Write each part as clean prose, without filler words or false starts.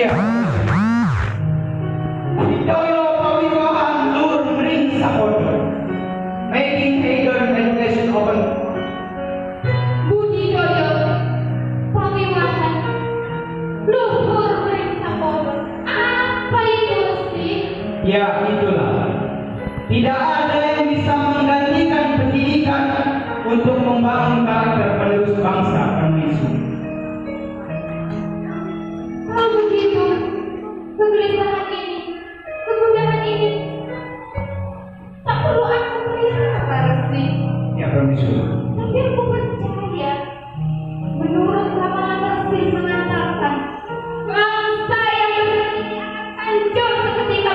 Iya. Budidaya pawiwahan luhur mring sapodo. Making higher education open. Budidaya pawiwahan luhur mring sapodo. Apa itu sih? Ya, itulah. Tidak ada yang bisa menggantikan pendidikan untuk membangun karakter penerus bangsa Indonesia. Kalau begitu, kegelisahan ini, kegundahan ini, tak perlu aku pelihara, Resi. Ya, permisi. Tapi aku percaya, menurut ramalan Resi mengatakan, bangsa yang besar ini akan hancur seketika.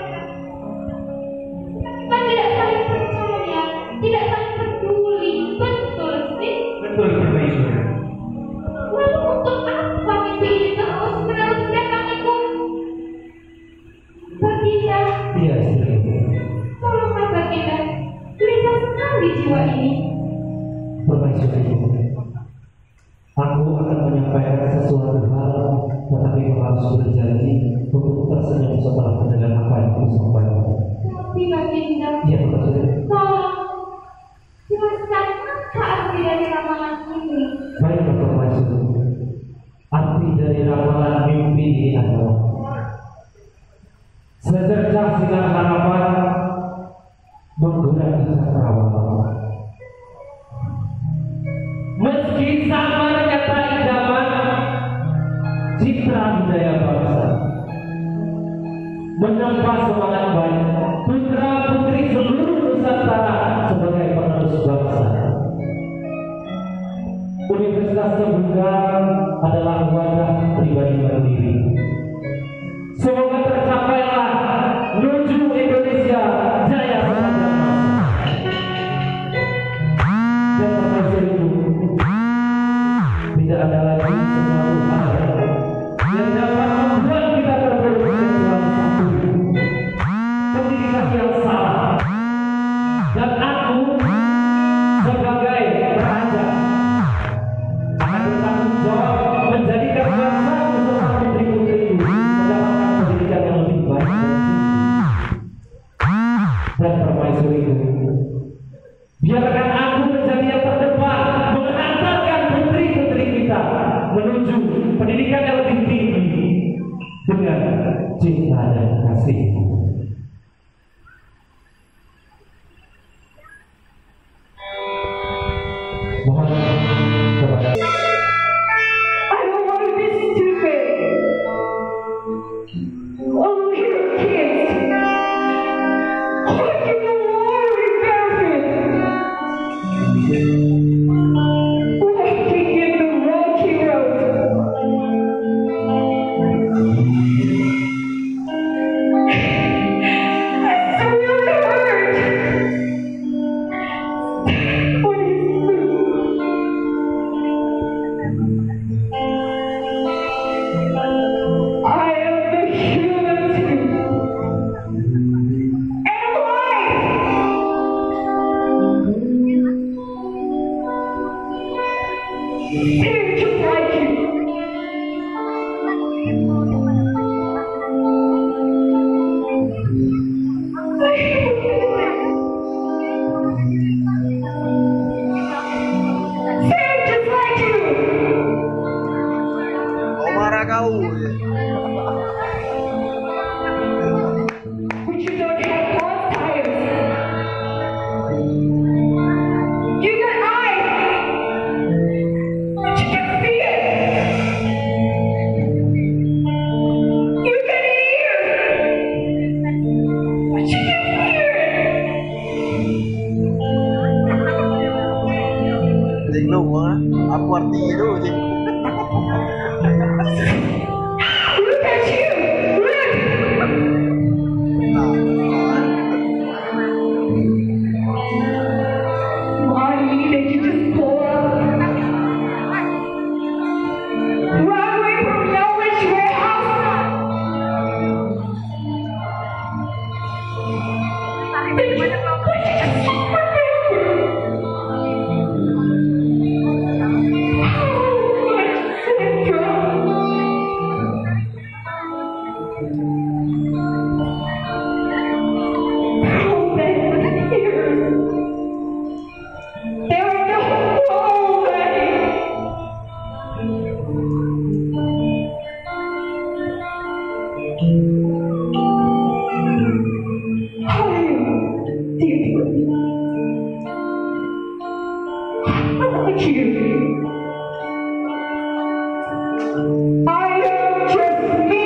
Kita tidak saling percaya, tidak saling peduli, betul sih? Betul, permisi. Lalu untuk apa mimpi ini terus-menerus mendatangiku? Baginda, Iya, tolonglah Baginda, gelisah sekali jiwa ini. Permaisuri, aku akan menyampaikan sesuatu hal, tetapi kau harus berjanji untuk tersenyum setelah mendengar apa yang aku sampaikan. Tapi Baginda, Iya, permaisuri. tolong jelaskan apa arti dari ramalan ini. Baiklah, permaisuri. Arti dari ramalan mimpi ini adalah secercah sinar harapan menggerak cakrawala. Meski samar kata idaman citra budaya bangsa menempa semangat baik putra putri seluruh Nusantara sebagai penerus bangsa. Universitas Terbuka adalah wadah pribadi mandiri. Semoga tercapailah menuju Indonesia jaya pada dan termasuk itu tidak ada lagi sesuatu hal yang dapat membuat kita terpuruk kecuali satu, pendidikan yang salah. Dan aku sebagai raja akan bertanggung jawab menjadikan bangsa beserta putri-putriku mendapatkan pendidikan yang lebih baik dan permaisuriku. Biarkan aku menjadi yang terdepan mengantarkan putri-putri kita menuju pendidikan yang lebih tinggi dengan cinta dan kasih. Mohon kepada I don't want to be stupid. Oh, little kids. Look at the watery barefoot. Walking in the rocky road. That's really hurt. What is I am the human too. And life. Here to guide you. Here just like you. Marah kau. But you don't have one tires. You got eyes. But you can see it. You got ears. But you can hear it. Tingnu ah, aku arti itu. Look at you. Look. I needed you to pull up. Run away from knowledge warehouse. But you just I am just me.